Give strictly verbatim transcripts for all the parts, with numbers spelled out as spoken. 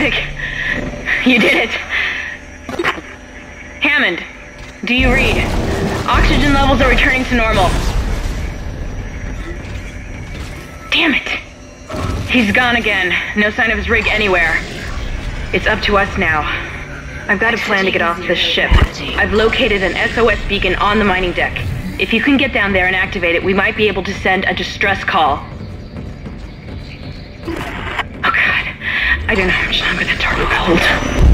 Isaac, you did it. Hammond, do you read? Oxygen levels are returning to normal. Damn it. He's gone again. No sign of his rig anywhere. It's up to us now. I've got a plan to get off this ship. I've located an S O S beacon on the mining deck. If you can get down there and activate it, we might be able to send a distress call. Oh god. I don't know how much longer that door will hold.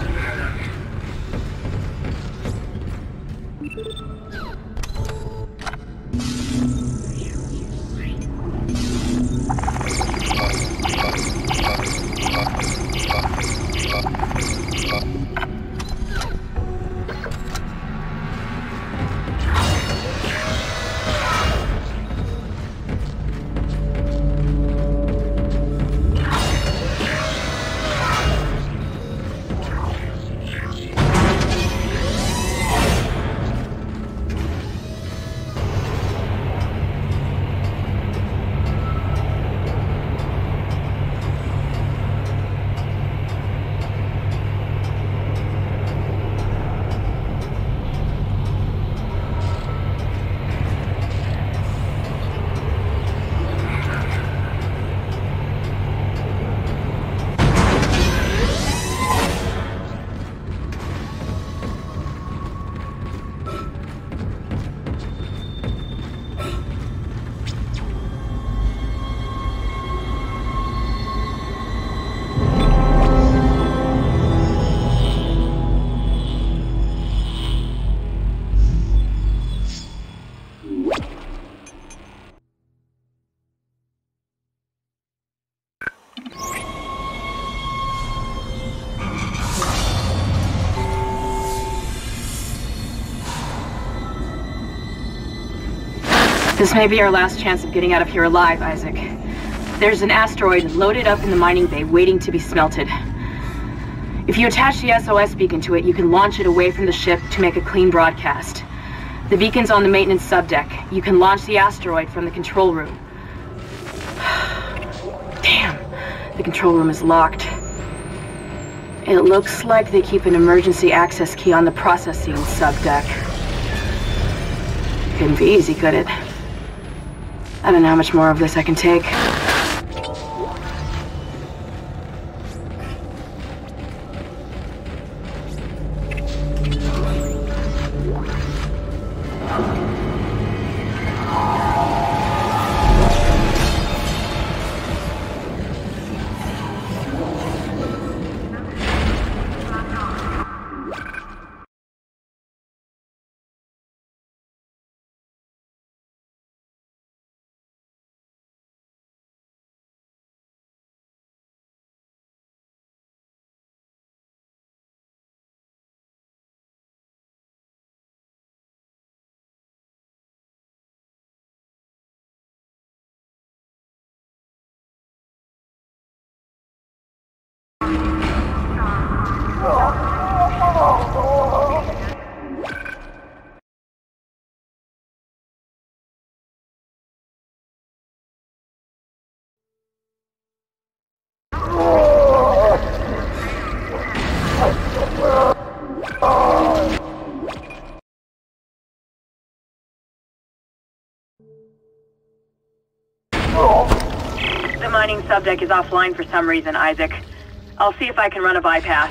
This may be our last chance of getting out of here alive, Isaac. There's an asteroid loaded up in the mining bay waiting to be smelted. If you attach the S O S beacon to it, you can launch it away from the ship to make a clean broadcast. The beacon's on the maintenance subdeck. You can launch the asteroid from the control room. Damn, the control room is locked. It looks like they keep an emergency access key on the processing subdeck. Couldn't be easy, could it? I don't know how much more of this I can take. The mining subdeck is offline for some reason, Isaac. I'll see if I can run a bypass.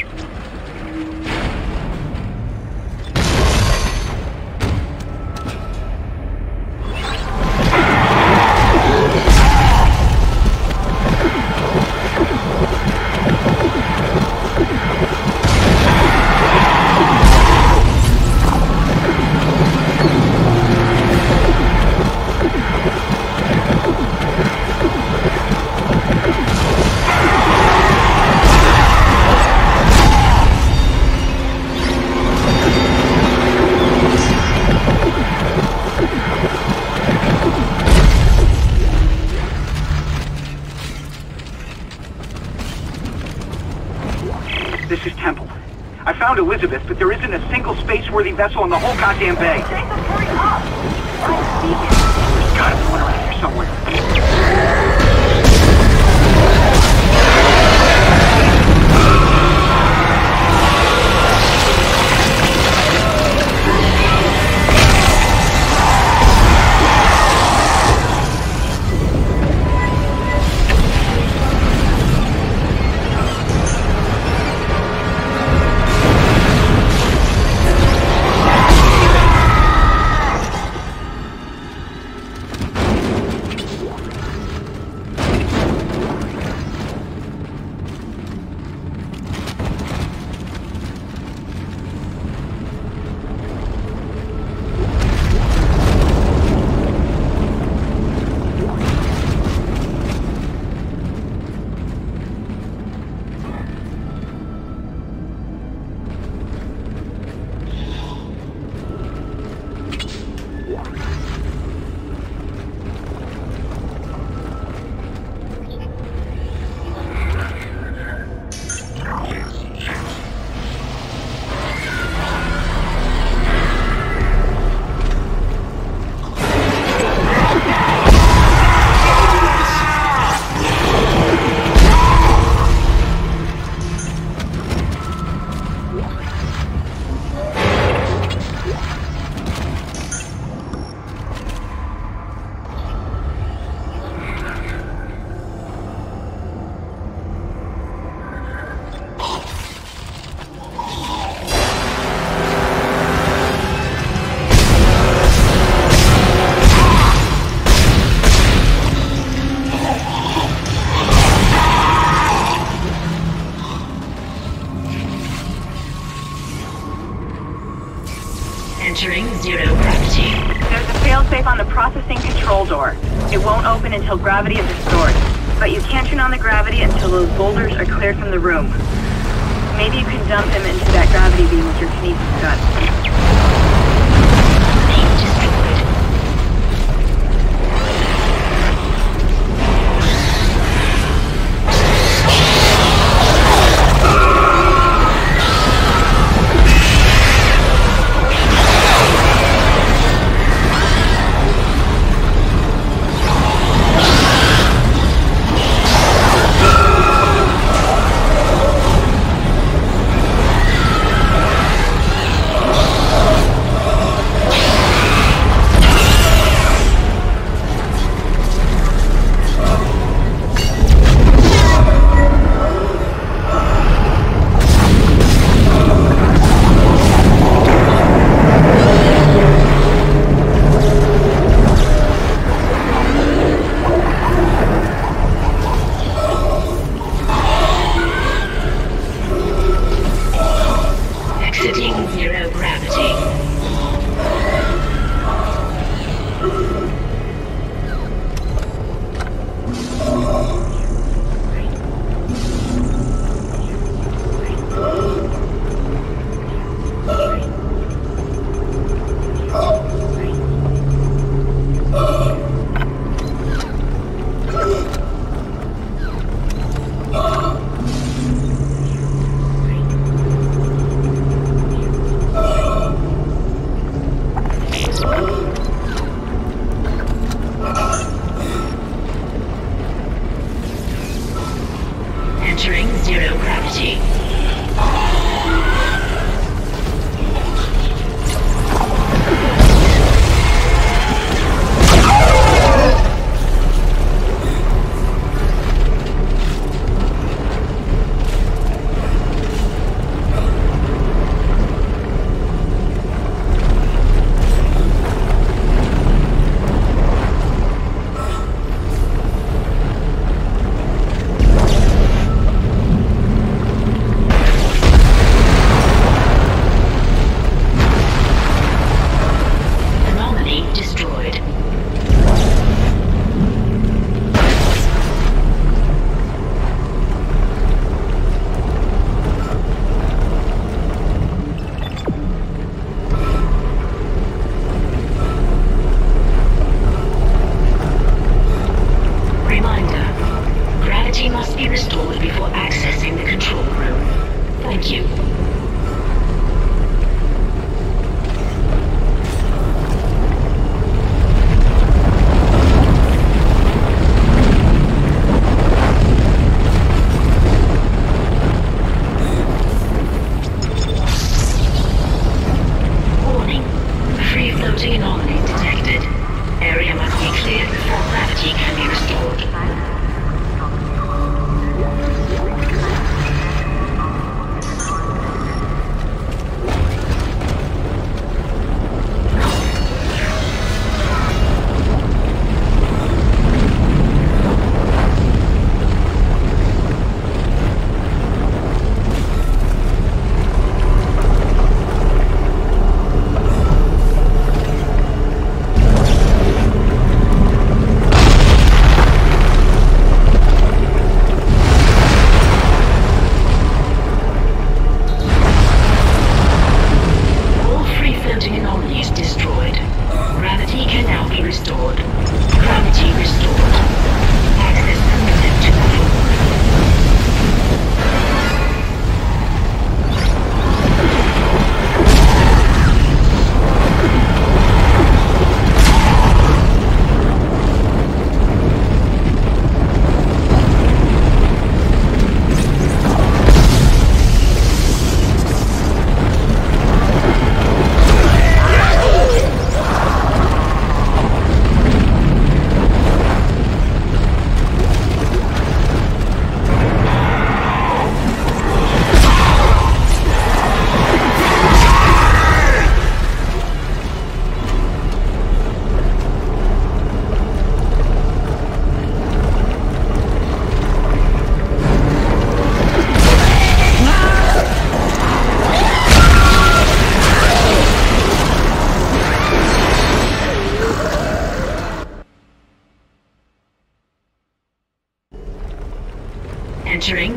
This is Temple. I found Elizabeth, but there isn't a single space-worthy vessel in the whole goddamn bay. Jason, hurry up! There's gotta be one around here somewhere. Entering zero gravity. There's a failsafe on the processing control door. It won't open until gravity is restored. But you can't turn on the gravity until those boulders are cleared from the room. Maybe you can dump him into that gravity beam with your kinesis gun. Beam destroyed.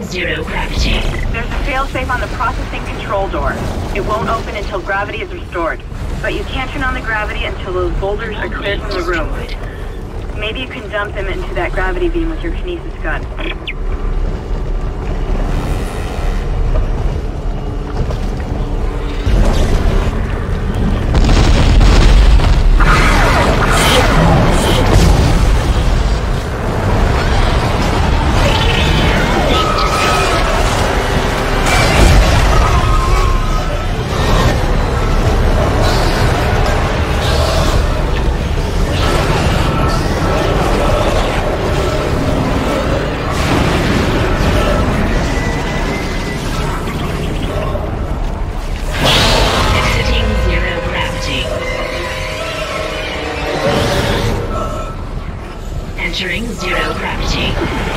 zero gravity. There's a failsafe on the processing control door. It won't open until gravity is restored. But you can't turn on the gravity until those boulders are cleared from the room. Maybe you can dump them into that gravity beam with your kinesis gun. Entering zero gravity.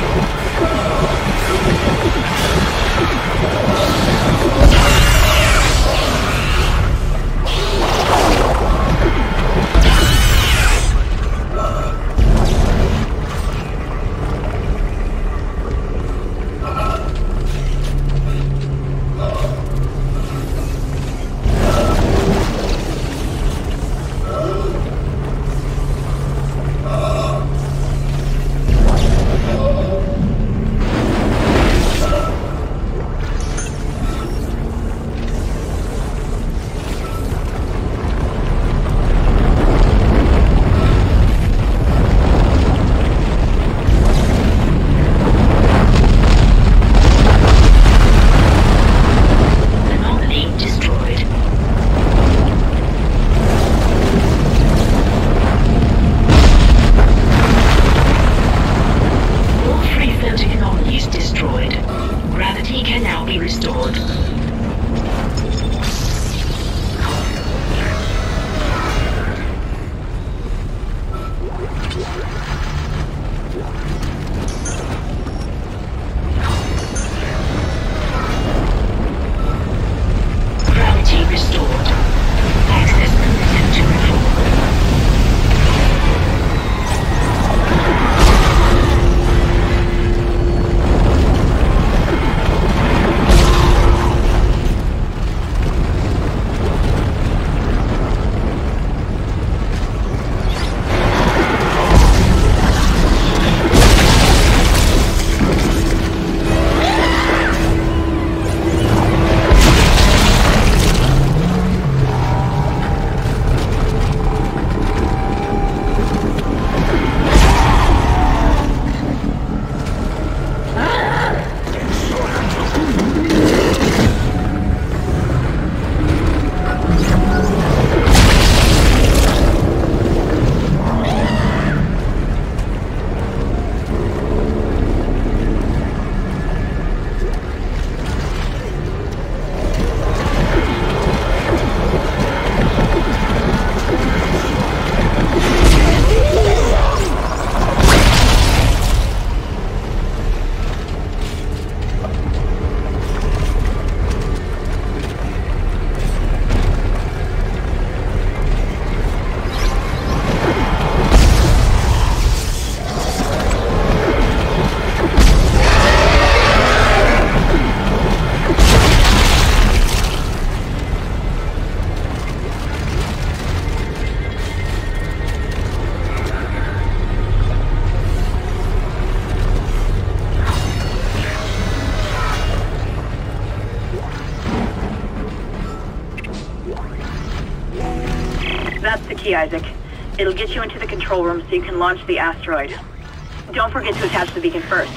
That's the key, Isaac. It'll get you into the control room so you can launch the asteroid. Don't forget to attach the beacon first.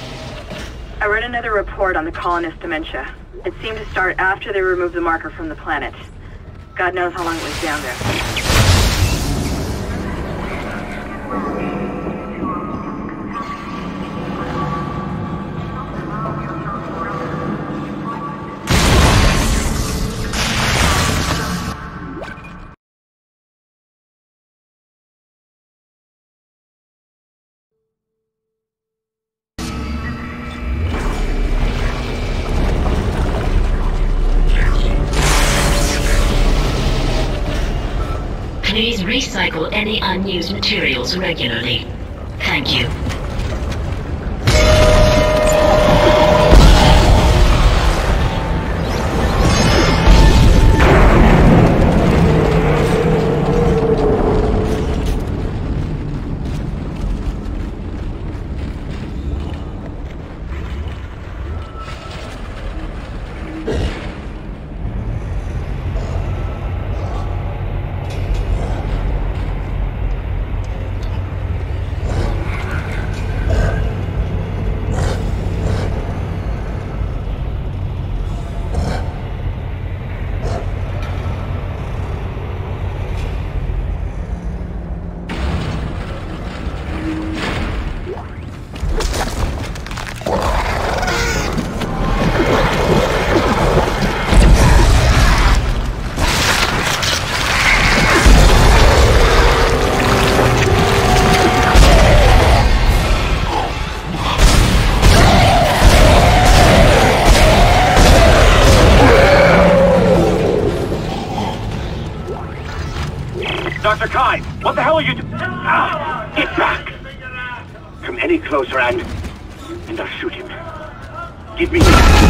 I read another report on the colonist dementia. It seemed to start after they removed the marker from the planet. God knows how long it was down there. Please recycle any unused materials regularly. Thank you. Doctor Kyne, what the hell are you doing? Ah, get back! Come any closer and... and I'll shoot him. Give me...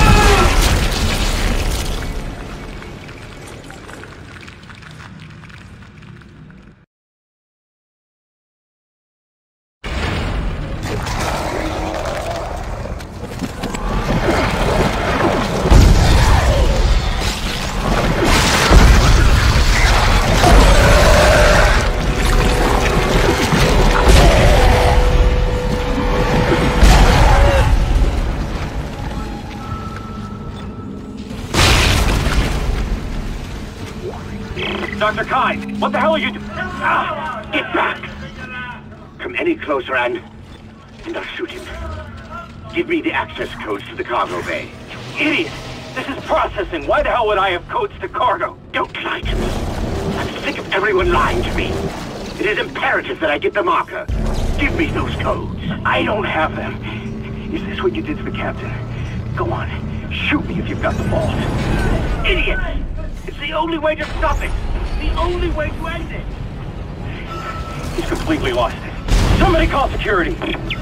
Doctor Kyne, what the hell are you doing? Ah, get back! Come any closer and... and I'll shoot him. Give me the access codes to the cargo bay. Idiot! This is processing. Why the hell would I have codes to cargo? Don't lie to me. I'm sick of everyone lying to me. It is imperative that I get the marker. Give me those codes. I don't have them. Is this what you did to the captain? Go on. Shoot me if you've got the balls. Idiot! It's the only way to stop it. The only way to end it. He's completely lost it. Somebody call security.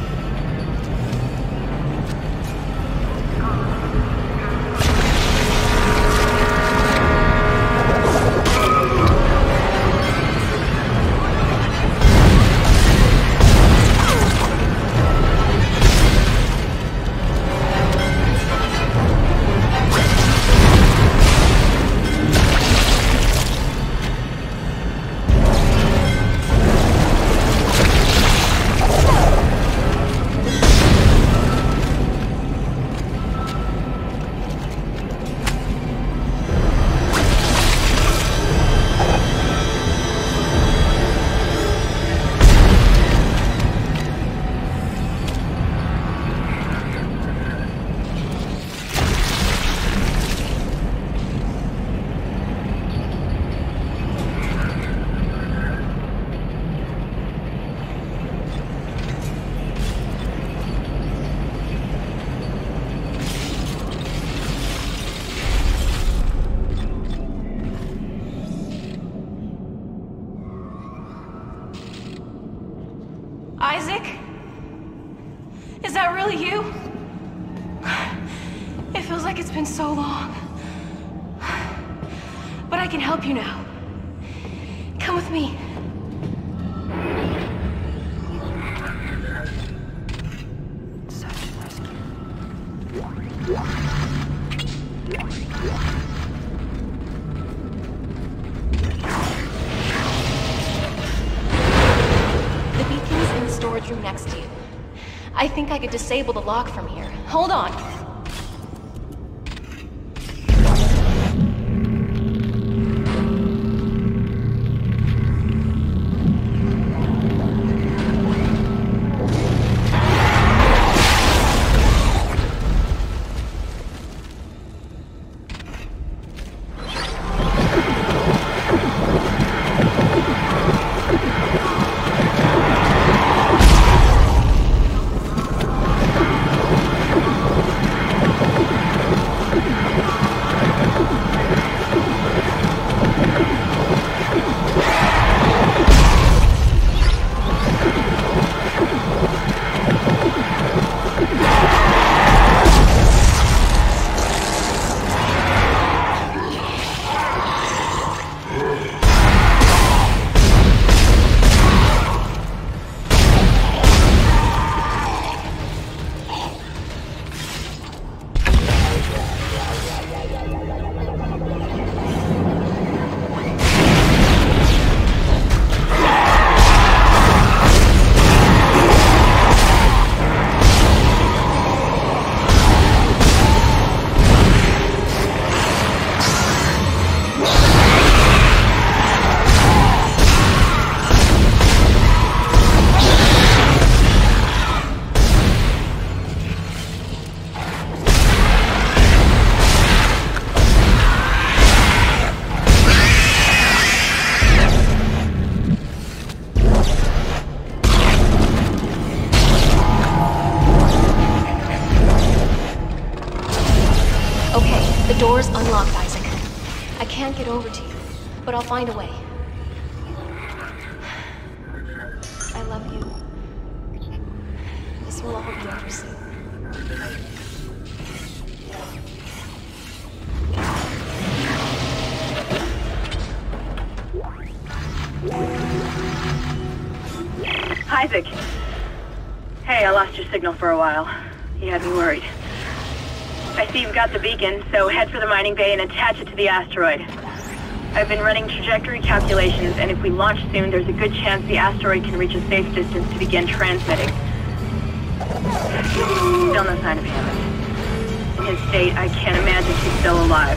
Isaac? Is that really you? It feels like it's been so long. But I can help you now. Come with me. Search and rescue. The beacon's in the storage room next to you. I think I could disable the lock from here. Hold on. Okay, the door's unlocked, Isaac. I can't get over to you, but I'll find a way. I love you. This will all be over soon. Isaac. Hey, I lost your signal for a while. You had me worried. I see you've got the beacon, so head for the mining bay and attach it to the asteroid. I've been running trajectory calculations, and if we launch soon, there's a good chance the asteroid can reach a safe distance to begin transmitting. Still no sign of Hammond. In his state, I can't imagine he's still alive.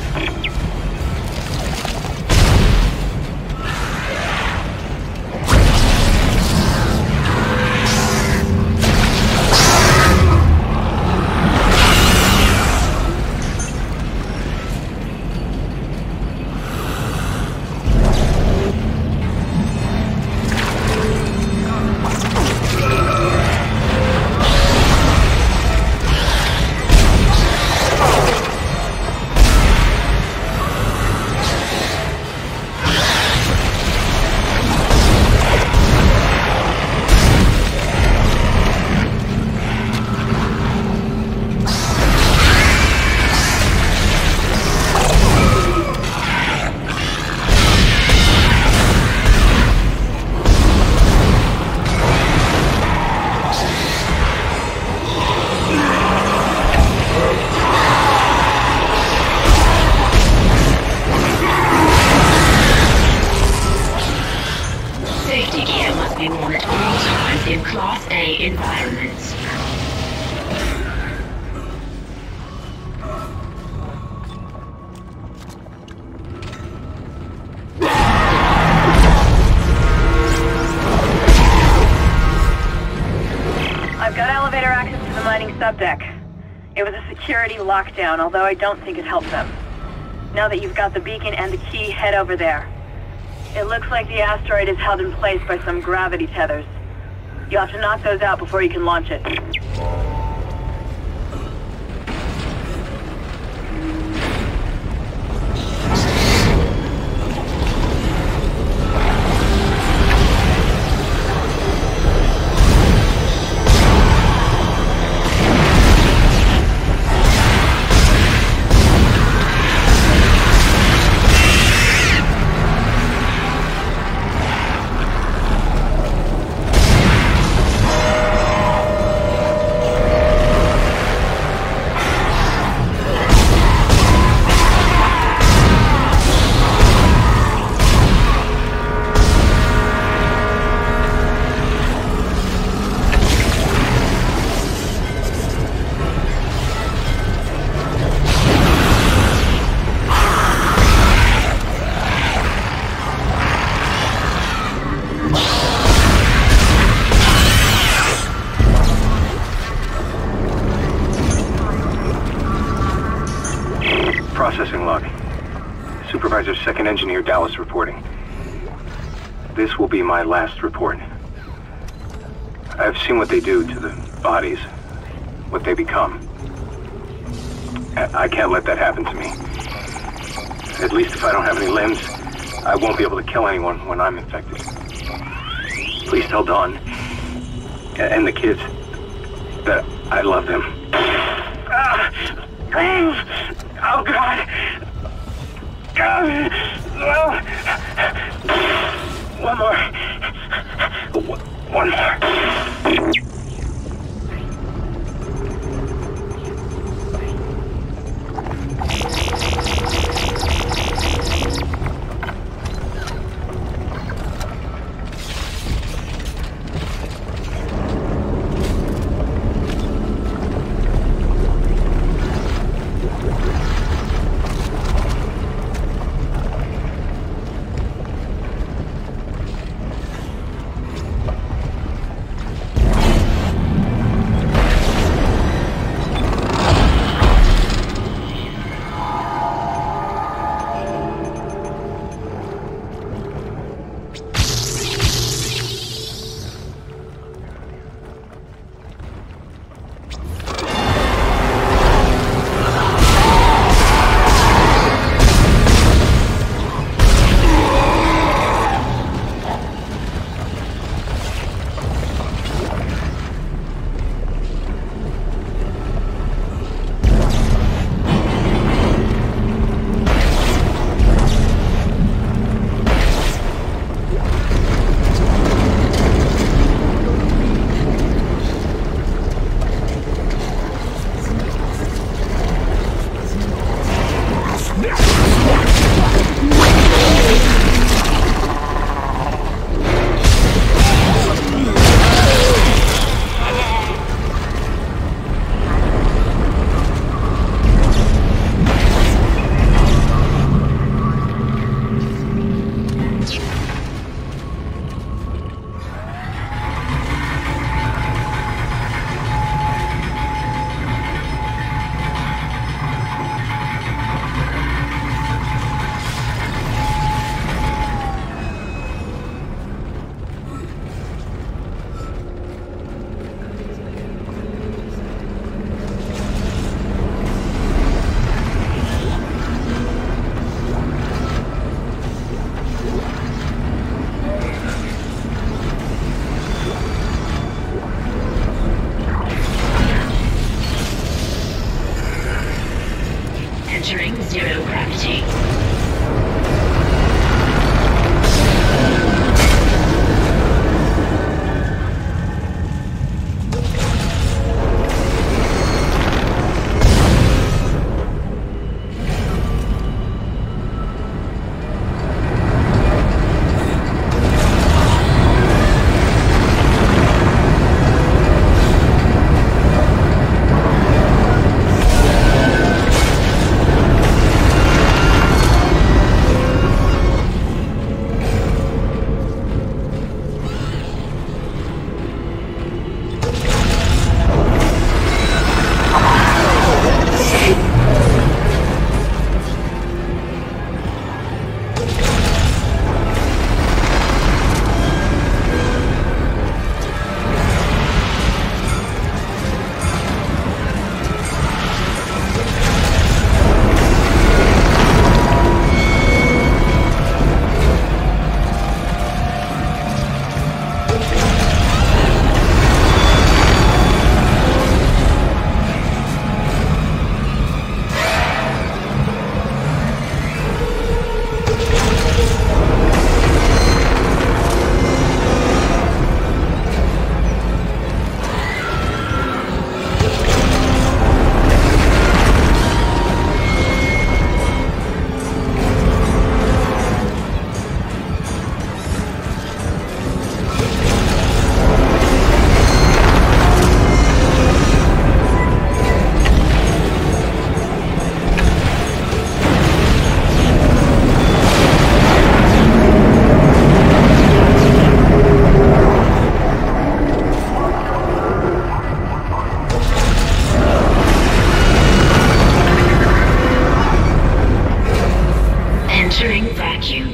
Subdeck. It was a security lockdown, although I don't think it helped them. Now that you've got the beacon and the key, head over there. It looks like the asteroid is held in place by some gravity tethers. You'll have to knock those out before you can launch it. Processing log. Supervisor Second Engineer Dallas reporting. This will be my last report. I've seen what they do to the bodies, what they become. I can't let that happen to me. At least if I don't have any limbs, I won't be able to kill anyone when I'm infected. Please tell Dawn and the kids that I love them. Oh, God! God! One more. One more. Entering zero gravity. Entering vacuum.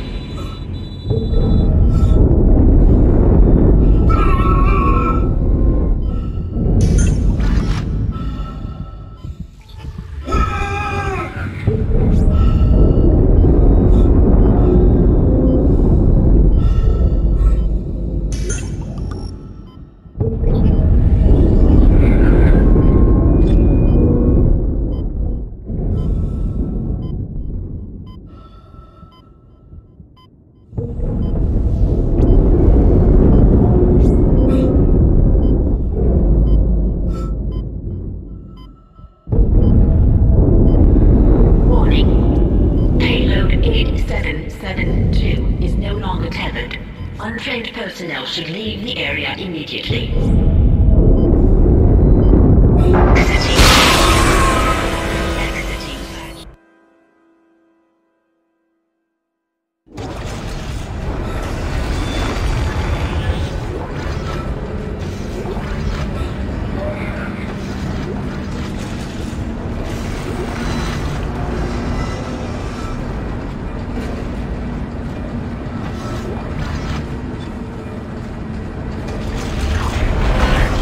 Untrained personnel should leave the area immediately.